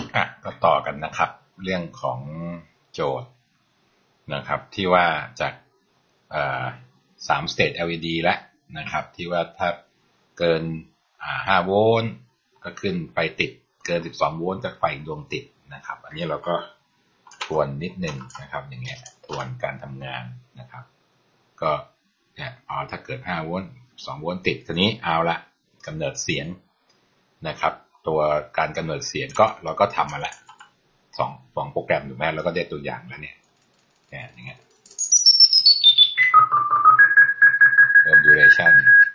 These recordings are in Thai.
ก็ต่อกันนะครับเรื่องของโจทย์นะครับที่ว่าจาก3 state LED แล้วนะครับที่ว่าถ้าเกิน5 โวลต์ก็ขึ้นไฟติดเกิน12 โวลต์จะไฟดวงติดนะครับอันนี้เราก็ทวนนิดนึงนะครับอย่างเงี้ยทวนการทำงานนะครับก็เนี่ยถ้าเกิด5 โวลต์2 โวลต์ติดทีนี้เอาละกำเนิดเสียงนะครับตัวการกำเนิดเสียงก็เราก็ทำมาละ2 โปรแกรมถูกไหมแล้วก็ได้ตัวอย่างแล้วเนี่ยอย่างเงี้ยเพิ่ม duration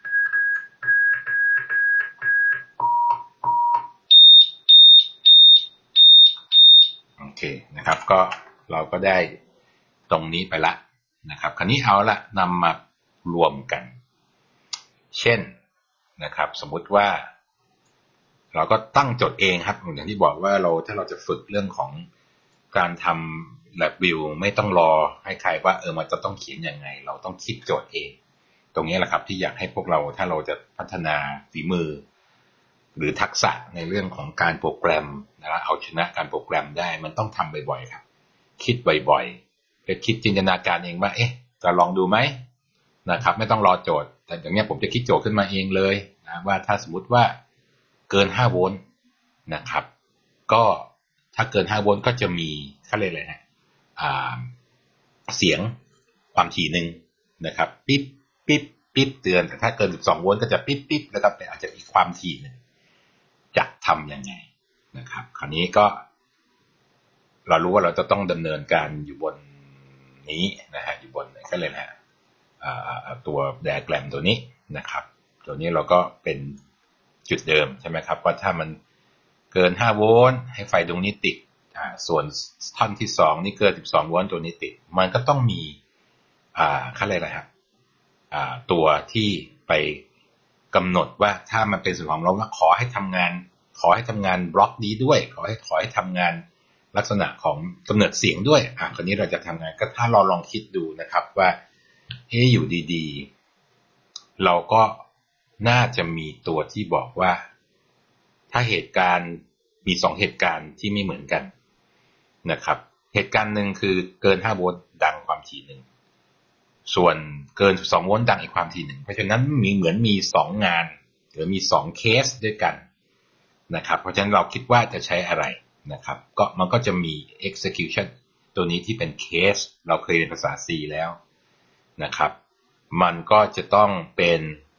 โอเคนะครับก็เราก็ได้ตรงนี้ไปละนะครับคราวนี้เอาละนำมารวมกันเช่นนะครับสมมุติว่าเราก็ตั้งโจทย์เองครับอย่างที่บอกว่าถ้าเราจะฝึกเรื่องของการทำ lab view ไม่ต้องรอให้ใครว่ามันจะต้องเขียนยังไงเราต้องคิดโจทย์เองตรงนี้แหละครับที่อยากให้พวกเราถ้าเราจะพัฒนาฝีมือหรือทักษะในเรื่องของการโปรแกรมนะเอาชนะการโปรแกรมได้มันต้องทำบ่อยๆครับคิดบ่อยๆไปคิดจินตนาการเองว่าจะลองดูไหมนะครับไม่ต้องรอโจทย์แต่อย่างนี้ผมจะคิดโจทย์ขึ้นมาเองเลยนะว่าถ้าสมมติว่าเกิน5 โวลต์นะครับก็ถ้าเกิน5 โวลต์ก็จะมีเขาเรียกอะไรนะเสียงความถี่หนึ่งนะครับปิ๊บปิ๊บปิ๊บเตือนแต่ถ้าเกิน12 โวลต์ก็จะปิ๊บปิ๊บแล้วก็อาจจะอีกความถี่หนึ่งจะทำยังไงนะครับคราวนี้ก็เรารู้ว่าเราจะต้องดำเนินการอยู่บนนี้นะฮะอยู่บนก็เลยนะตัวไดอะแกรมตัวนี้นะครับตัวนี้เราก็เป็นจุดเดิมใช่ไหมครับว่าถ้ามันเกิน5 โวลต์ให้ไฟตรงนี้ติดส่วนท่อนที่2นี่เกิน12 โวลต์ตัวนี้ติดมันก็ต้องมีเขาเรียกอะไรครับตัวที่ไปกำหนดว่าถ้ามันเป็นส่วนของเราว่าขอให้ทำงานบล็อกนี้ด้วยขอให้ทำงานลักษณะของกำเนิดเสียงด้วยคราวนี้เราจะทำงานก็ถ้าเราลองคิดดูนะครับว่าอยู่ดีๆเราก็น่าจะมีตัวที่บอกว่าถ้าเหตุการณ์มี2 เหตุการณ์ที่ไม่เหมือนกันนะครับเหตุการณ์หนึ่งคือเกิน5 โวลต์ดังความถี่หนึ่งส่วนเกิน12 โวลต์ดังอีกความถี่หนึ่งเพราะฉะนั้นเหมือนมี2 งานหรือมี2 เคสด้วยกันนะครับเพราะฉะนั้นเราคิดว่าจะใช้อะไรนะครับก็มันก็จะมี execution ตัวนี้ที่เป็นเคสเราเคยเรียนภาษา C แล้วนะครับมันก็จะต้องเป็น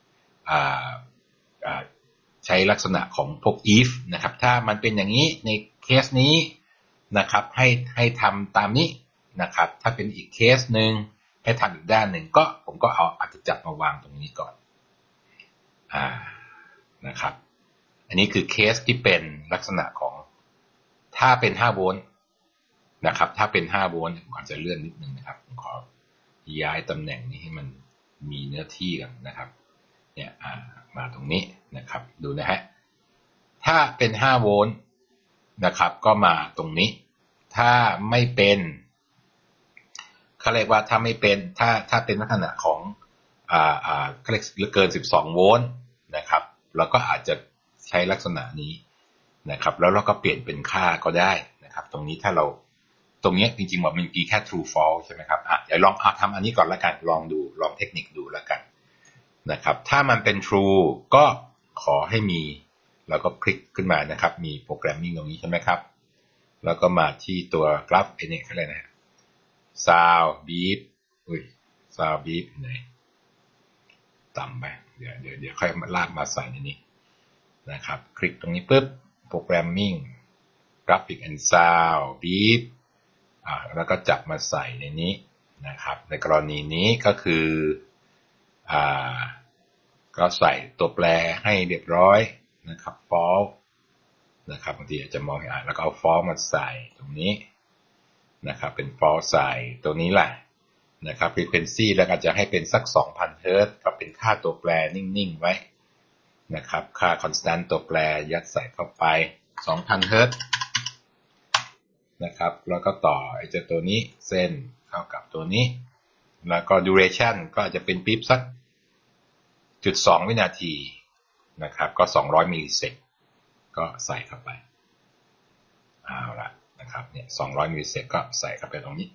ใช้ลักษณะของพวก if นะครับถ้ามันเป็นอย่างนี้ในเคสนี้นะครับให้ทำตามนี้นะครับถ้าเป็นอีกเคสหนึ่งให้ทำอีกด้านหนึ่งก็ผมก็อาจจะจับมาวางตรงนี้ก่อนนะครับอันนี้คือเคสที่เป็นลักษณะของถ้าเป็น5 โวลต์นะครับถ้าเป็น5 โวลต์ผมอาจจะเลื่อนนิดนึงนะครับผมขอย้ายตำแหน่งนี้ให้มันมีเนื้อที่กันนะครับเนี่ยมาตรงนี้นะครับดูนะฮะถ้าเป็น5 โวลต์นะครับก็มาตรงนี้ถ้าไม่เป็นเขาเรียกว่าถ้าไม่เป็นถ้าเป็นลักษณะของเขาเรียกเกิน12 โวลต์นะครับเราก็อาจจะใช้ลักษณะนี้นะครับแล้วเราก็เปลี่ยนเป็นค่าก็ได้นะครับตรงนี้ถ้าเราตรงนี้จริงๆว่ามันมีแค่ true false ใช่ไหมครับเดี๋ยวลองทำอันนี้ก่อนละกันลองเทคนิคดูละกันนะครับถ้ามันเป็น true ก็ขอให้มีแล้วก็คลิกขึ้นมานะครับมีโปรแกรมมิ่งตรงนี้ใช่ไหมครับแล้วก็มาที่ตัวกราฟเนี่ยอะไรนะ sound beep sound beep ไหนต่ำไปเดี๋ยวค่อยลากมาใส่ในนี้นะครับคลิกตรงนี้ปุ๊บโปรแกรมมิ่ง graphic and sound beep แล้วก็จับมาใส่ในนี้นะครับในกรณีนี้ก็คือก็ใส่ตัวแปรให้เรียบร้อยนะครับ false นะครับบางทีอาจจะมองเห็นแล้วก็เอา false มาใส่ตรงนี้นะครับเป็น false ใส่ตัวนี้แหละนะครับ frequency แล้วอาจจะให้เป็นสัก 2,000 เฮิร์ตซ์ก็เป็นค่าตัวแปรนิ่งๆไว้นะครับค่า constant ตัวแปรยัดใส่เข้าไป 2,000 เฮิร์ตซ์นะครับแล้วก็ต่อไอ้เจ้าตัวนี้เส้นเข้ากับตัวนี้แล้วก็ duration ก็อาจจะเป็นปิ๊บสัก 0.2 วินาทีนะครับก็200 มิลลิเซกก็ใส่เข้าไปเนี่ย200มิลลิเซกก็ใส่เข้าไปตรงนี้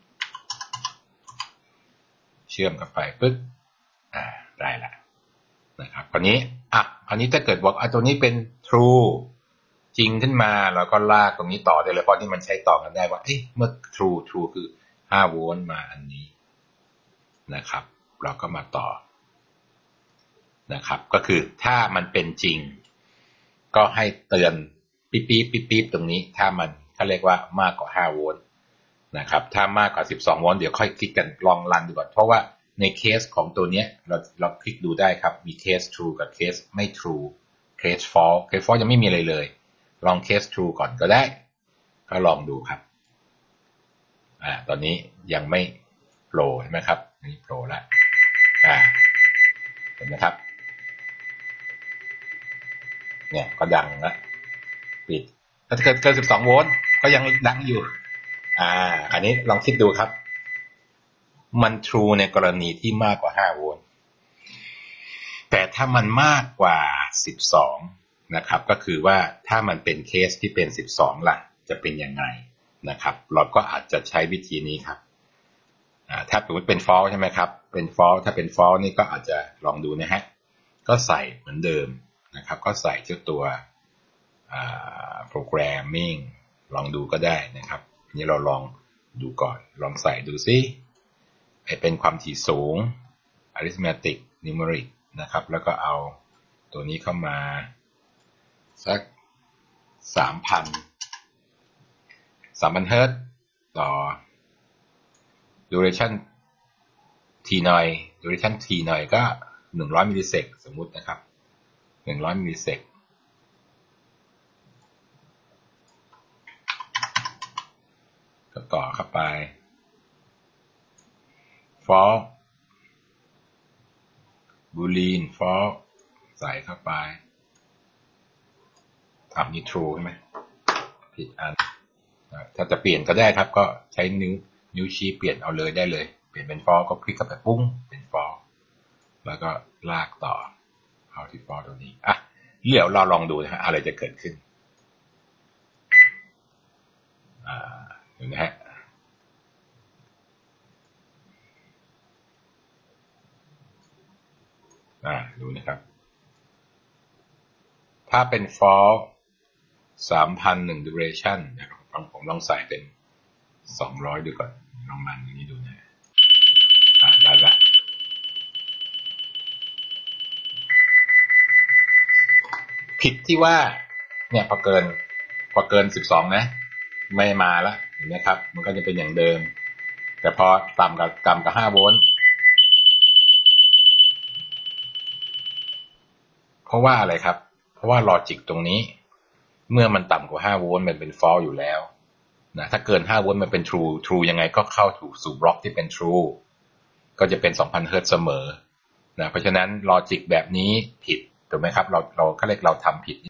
เชื่อมกับไปปึ๊บได้ละนะครับคราวนี้คราวนี้ถ้าเกิดบอกตัวนี้เป็น true จริงขึ้นมาเราก็ลากตรงนี้ต่อได้เลยเพราะที่มันใช้ต่อกันได้ว่าเมื่อ true คือ5โวลต์มาอันนี้นะครับเราก็มาต่อนะครับก็คือถ้ามันเป็นจริงก็ให้เตือนปิ๊บตรงนี้ถ้ามันเขาเรียกว่ามากกว่า5โวลต์นะครับถ้ามากกว่า12โวลต์เดี๋ยวค่อยคลิกกันลองรันดูก่อนเพราะว่าในเคสของตัวนี้เราคลิกดูได้ครับมีเคส true กับเคสไม่ true เคส false เคส false ยังไม่มีอะไรเลยลองเคส true ก่อนก็ได้ก็ลองดูครับตอนนี้ยังไม่โผล่ใช่ไหมครับนี่โผล่แล้วเห็นไหมครับเนี่ยก็ดังแล้วปิดถ้าเกิน12โวลต์ก็ยังดังอยู่อันนี้ลองคิดดูครับมัน true ในกรณีที่มากกว่า5โวลต์แต่ถ้ามันมากกว่า12นะครับก็คือว่าถ้ามันเป็นเคสที่เป็น12ล่ะจะเป็นยังไงนะครับเราก็อาจจะใช้วิธีนี้ครับถ้าเป็น false ใช่ไหมครับเป็น false ถ้าเป็น false นี่ก็อาจจะลองดูนะฮะก็ใส่เหมือนเดิมนะครับก็ใส่เจ้าตัวprogramming ลองดูก็ได้นะครับนี่เราลองดูก่อนลองใส่ดูซิเป็นความถี่สูง arithmetic numeric นะครับแล้วก็เอาตัวนี้เข้ามาสัก 3,000 เฮิร์ตซ์ต่อ duration t หน่อย duration t หน่อยก็100มิลลิเซกสมมุตินะครับ100มิลลิเซกก็ต่อเข้าไป for boolean for ใส่เข้าไปนี่ true ใช่ไหมผิดอันถ้าจะเปลี่ยนก็ได้ครับก็ใช้นิ้วชี้เปลี่ยนเอาเลยได้เลยเปลี่ยนเป็น for ก็คลิกเข้าไปปุ้งเป็น for แล้วก็ลากต่อเอาที่ for ตัวนี้เดี๋ยวเราลองดูนะฮะอะไรจะเกิดขึ้นเห็นไหมฮะดูนะครับถ้าเป็น for 3,001 duration ผมลองใส่เป็น200ดูก่อนลองรันอย่างนี้ดูนะได้ละผิดที่ว่าเนี่ยพอเกิน12นะไม่มาแล้วเห็นไหมครับมันก็จะเป็นอย่างเดิมแต่พอต่ำกับ5โวลต์เพราะว่าอะไรครับเพราะว่าลอจิกตรงนี้เมื่อมันต่ำกว่า5โวลต์มันเป็น false อยู่แล้วนะถ้าเกิน5โวลต์มันเป็น true ยังไงก็เข้าสู่บล็อกที่เป็น true ก็จะเป็น 2,000 เฮิร์ตซ์เสมอนะเพราะฉะนั้นลอจิกแบบนี้ผิดถูกไหมครับเราเรียกเราทำผิด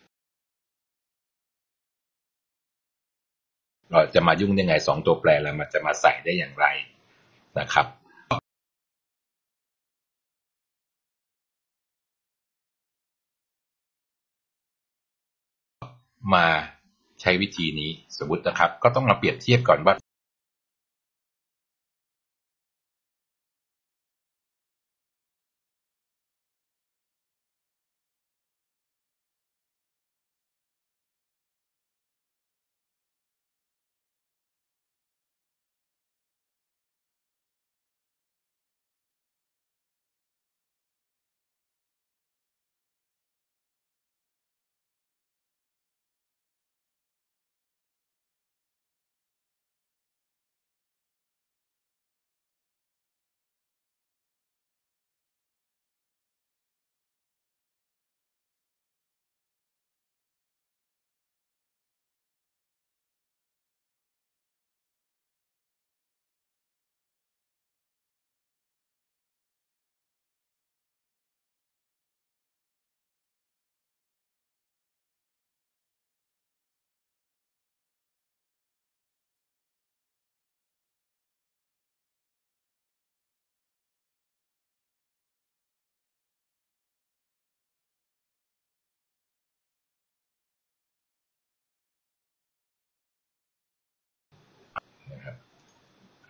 เราจะมายุ่งยังไง2ตัวแปรแล้วมันจะมาใส่ได้อย่างไรนะครับมาใช้วิธีนี้สมมตินะครับก็ต้องมาเปรียบเทียบก่อนว่า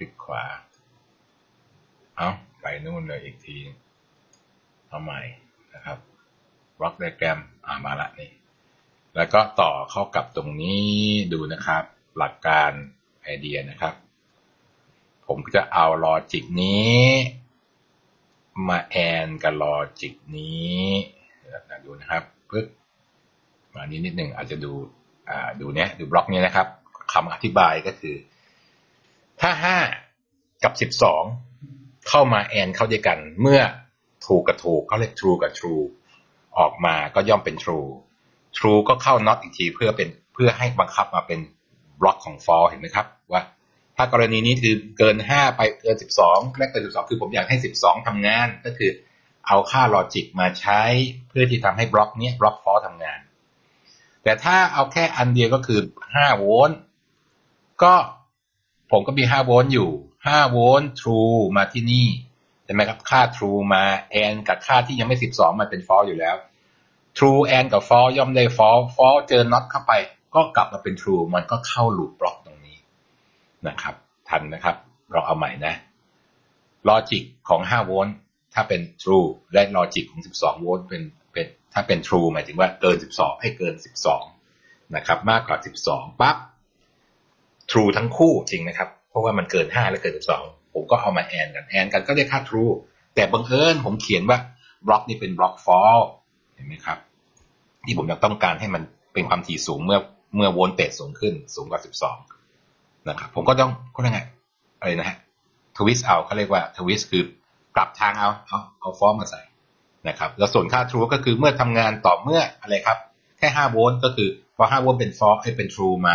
ลิกขวาเอาไปนู่นเลยอีกทีเอาใหม่นะครับบล็อกไดอะแกรมมาละนี่แล้วก็ต่อเข้ากับตรงนี้ดูนะครับหลักการไอเดียนะครับผมจะเอาลอจิกนี้มาแอนกับลอจิกนี้ดูนะครับปึ๊บมานี้นิดหนึ่งอาจจะดูดูบล็อกนี้นะครับคำอธิบายก็คือถ้า5กับ12เข้ามาแอนเข้าด้วยกันเมื่อถูกกับถูกเขาเรียก true กับ true ออกมาก็ย่อมเป็น true ก็เข้า not อีกทีเพื่อให้บังคับมาเป็นบล็อกของ for เห็นไหมครับว่าถ้ากรณีนี้คือเกิน5ไปเกิน12และเกิน12คือผมอยากให้12ทำงานก็คือเอาค่าลอจิกมาใช้เพื่อที่ทำให้บล็อกนี้บล็อก for ทำงานแต่ถ้าเอาแค่อันเดียวก็คือ5โวลต์ก็ผมก็มี5โวลต์อยู่5โวลต์ true มาที่นี่ใช่ไหมครับค่า true มา and กับค่าที่ยังไม่12มันเป็น false อยู่แล้ว true and กับ false ย่อมได้ false เจอ not เข้าไปก็กลับมาเป็น true มันก็เข้า loop บล็อกตรงนี้นะครับทันนะครับเราเอาใหม่นะลอจิกของ5โวลต์ถ้าเป็น true และลอจิกของ12โวลต์เป็นถ้าเป็น true หมายถึงว่าเกิน12ให้เกิน12นะครับมากกว่า12ปั๊บ true ทั้งคู่จริงนะครับเพราะว่ามันเกิน5และเกิน12ผมก็เอามาแอนกันก็ได้ค่า true แต่บังเอิญผมเขียนว่าบล็อกนี้เป็นบล็อก false เห็นไหมครับที่ผมต้องการให้มันเป็นความถี่สูงเมื่อโวลเตจสูงขึ้นสูงกว่า12นะครับผมก็ต้องเรียกไงอะไรนะฮะทวิสต์เอาเขาเรียกว่าทวิสต์คือกลับทางเอา false มาใส่นะครับแล้วส่วนค่า true ก็คือเมื่อทำงานต่อเมื่ออะไรครับแค่5โวลต์ก็คือพอ5โวลต์เป็น false ให้เป็น true มา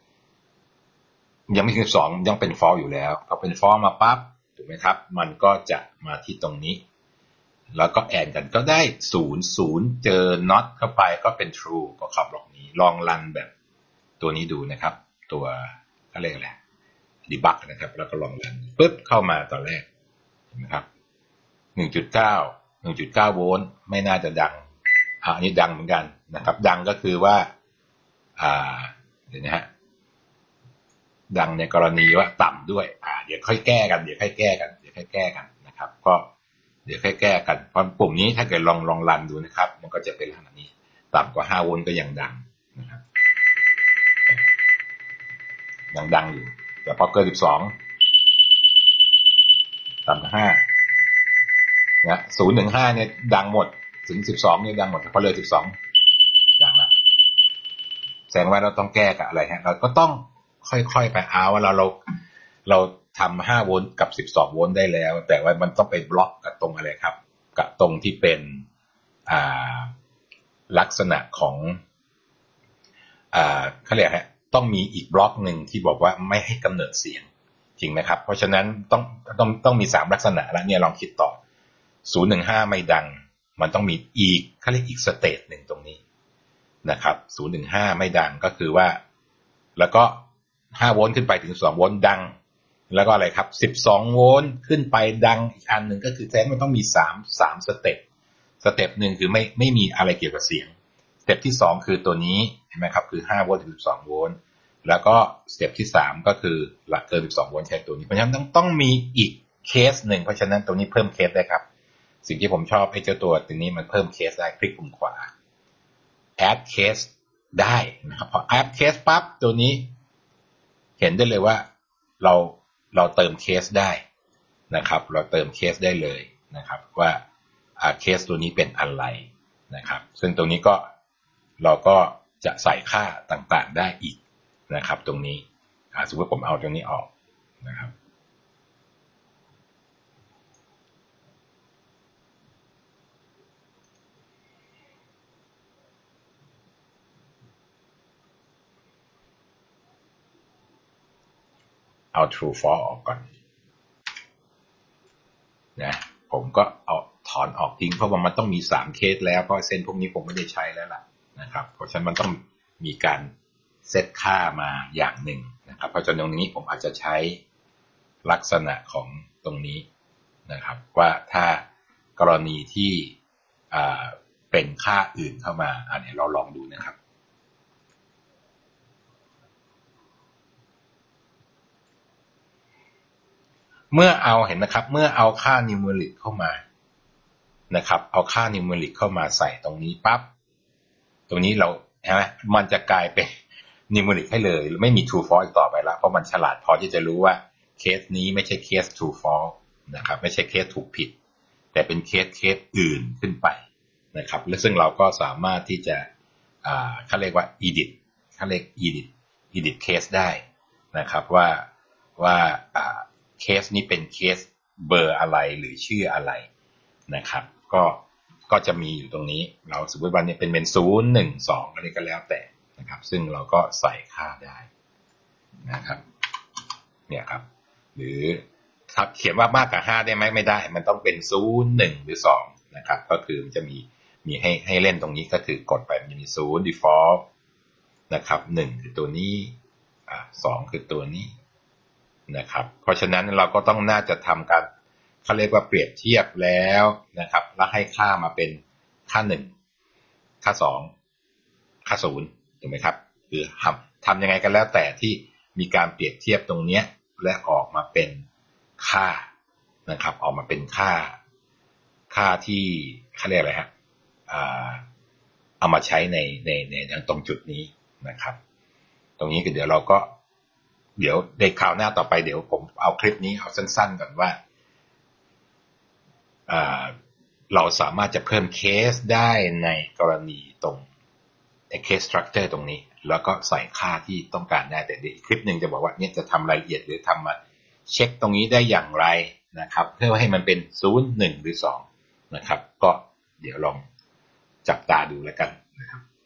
ยังไม่ถึง12ยังเป็น false อยู่แล้วพอเป็น false มาปั๊บถูกไหมครับมันก็จะมาที่ตรงนี้แล้วก็แอนกันก็ได้0 เจอ not เข้าไปก็เป็น true ก็ขับบล็อกนี้ลองรันแบบตัวนี้ดูนะครับตัวเขาเรียกอะไรdebug นะครับแล้วก็ลองรันปึ๊บเข้ามาตอนแรกเห็นไหมครับ 1.9 โวลต์ไม่น่าจะดังอันนี้ดังเหมือนกันนะครับดังก็คือว่าเดี๋ยวนะฮะดังในกรณีว่าต่ำด้วยเดี๋ยวค่อยแก้กันนะครับก็เดี๋ยวค่อยแก้กันเพราะปุ่มนี้ถ้าเกิดลองรันดูนะครับมันก็จะเป็นลักษณะนี้ต่ำกว่า5โวลต์ก็ยังดังนะครับยังดังอยู่แต่พอเกิน12ต่ำกว่า5นะ0 ถึง 5เนี่ยดังหมดถึง12เนี่ยดังหมดพอเลย12ดังละแสดงว่าเราต้องแก้กับอะไรฮะเราก็ต้องค่อยๆไปว่าเราทำ5โวลต์กับ12โวลต์ได้แล้วแต่ว่ามันต้องไปบล็อกกับตรงอะไรครับกับตรงที่เป็นลักษณะของเขาเรียกฮะต้องมีอีกบล็อกหนึ่งที่บอกว่าไม่ให้กำเนิดเสียงจริงไหมครับเพราะฉะนั้นต้องมี3ลักษณะแล้วเนี่ยลองคิดต่อ0 ถึง 5ไม่ดังมันต้องมีอีกเขาเรียกอีกสเตจหนึ่งตรงนี้นะครับ0 ถึง 5ไม่ดังก็คือว่าแล้วก็5โวลต์ขึ้นไปถึง2โวลต์ดังแล้วก็อะไรครับ12โวลต์ขึ้นไปดังอีกอันหนึ่งก็คือแท้มันต้องมี3สเต็ปหนึ่งคือไม่มีอะไรเกี่ยวกับเสียงสเต็ปที่2คือตัวนี้เห็นไหมครับคือ5โวลต์ถึง12โวลต์แล้วก็สเต็ปที่3ก็คือหลักเกิน12โวลต์ใช้ตัวนี้เพราะฉะนั้นต้องมีอีกเคสหนึ่งเพราะฉะนั้นตัวนี้เพิ่มเคสได้ครับสิ่งที่ผมชอบไอ้เจ้าตัวนี้มันเพิ่มเคสได้คลิกปุ่มขวา add case ได้นะครับพอ add case ปั๊บตัวนี้เห็นได้เลยว่าเราเติมเคสได้นะครับเราเติมเคสได้เลยนะครับว่าเคสตัวนี้เป็นอะไรนะครับซึ่งตรงนี้ก็เราก็จะใส่ค่าต่างๆได้อีกนะครับตรงนี้สมมติผมเอาตรงนี้ออกนะครับเอา true false ออกก่อนนะผมก็เอาถอนออกทิ้งเพราะว่ามันต้องมี3เคสแล้วเพราะเส้นพวกนี้ผมไม่ได้ใช้แล้วล่ะนะครับเพราะฉะนั้นมันต้องมีการเซตค่ามาอย่างหนึ่งนะครับเพราะฉะนั้นตรงนี้ผมอาจจะใช้ลักษณะของตรงนี้นะครับว่าถ้ากรณีที่เป็นค่าอื่นเข้ามาเดี๋ยวเราลองดูนะครับเมื่อเอาเห็นนะครับเมื่อเอาค่านิวเมริกเข้ามานะครับเอาค่านิวเมริกเข้ามาใส่ตรงนี้ปั๊บตรงนี้เราใช่ไหมมันจะกลายเป็นนิวเมริกให้เลยไม่มี true false อีกต่อไปแล้วเพราะมันฉลาดพอที่จะรู้ว่าเคสนี้ไม่ใช่เคส true false นะครับไม่ใช่เคสถูกผิดแต่เป็นเคสอื่นขึ้นไปนะครับและซึ่งเราก็สามารถที่จะเขาเรียกว่า edit case ได้นะครับว่าเคสนี้เป็นเคสเบอร์อะไรหรือชื่ออะไรนะครับก็จะมีอยู่ตรงนี้เราสมมติว่าเนี่ยเป็น0 1 2อะไรก็แล้วแต่นะครับซึ่งเราก็ใส่ค่าได้นะครับเนี่ยครับหรือถ้าเขียนว่ามากกว่า5ได้ไหมไม่ได้มันต้องเป็น0 1หรือ2นะครับก็คือมันจะมีให้เล่นตรงนี้ก็คือกดไปมันจะมี0 default นะครับ1คือตัวนี้2คือตัวนี้นะครับเพราะฉะนั้นเราก็ต้องน่าจะทำการเขาเรียกว่าเปรียบเทียบแล้วนะครับแล้วให้ค่ามาเป็นค่า1ค่า2ค่า0ถูกไหมครับคือทำยังไงกันแล้วแต่ที่มีการเปรียบเทียบตรงนี้และออกมาเป็นค่านะครับออกมาเป็นค่าที่เขาเรียกอะไรฮะเอามาใช้ในตรงจุดนี้นะครับตรงนี้ก็เดี๋ยวเราก็เดี๋ยวในคราวหน้าต่อไปเดี๋ยวผมเอาคลิปนี้เอาสั้นๆก่อนว่าเราสามารถจะเพิ่มเคสได้ในกรณีตรงเคสสตรัคเจอร์ตรงนี้แล้วก็ใส่ค่าที่ต้องการได้แต่ในคลิปนึงจะบอกว่าเนี่ยจะทำรายละเอียดหรือทำมาเช็คตรงนี้ได้อย่างไรนะครับเพื่อให้มันเป็น0 1หรือ2นะครับก็เดี๋ยวลองจับตาดูแล้วกันนะครับ